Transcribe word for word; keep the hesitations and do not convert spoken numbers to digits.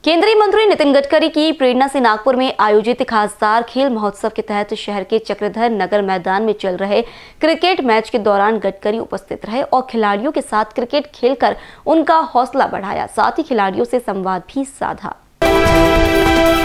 केंद्रीय मंत्री नितिन गडकरी की प्रेरणा से नागपुर में आयोजित खासदार खेल महोत्सव के तहत शहर के चक्रधर नगर मैदान में चल रहे क्रिकेट मैच के दौरान गडकरी उपस्थित रहे और खिलाड़ियों के साथ क्रिकेट खेलकर उनका हौसला बढ़ाया, साथ ही खिलाड़ियों से संवाद भी साधा।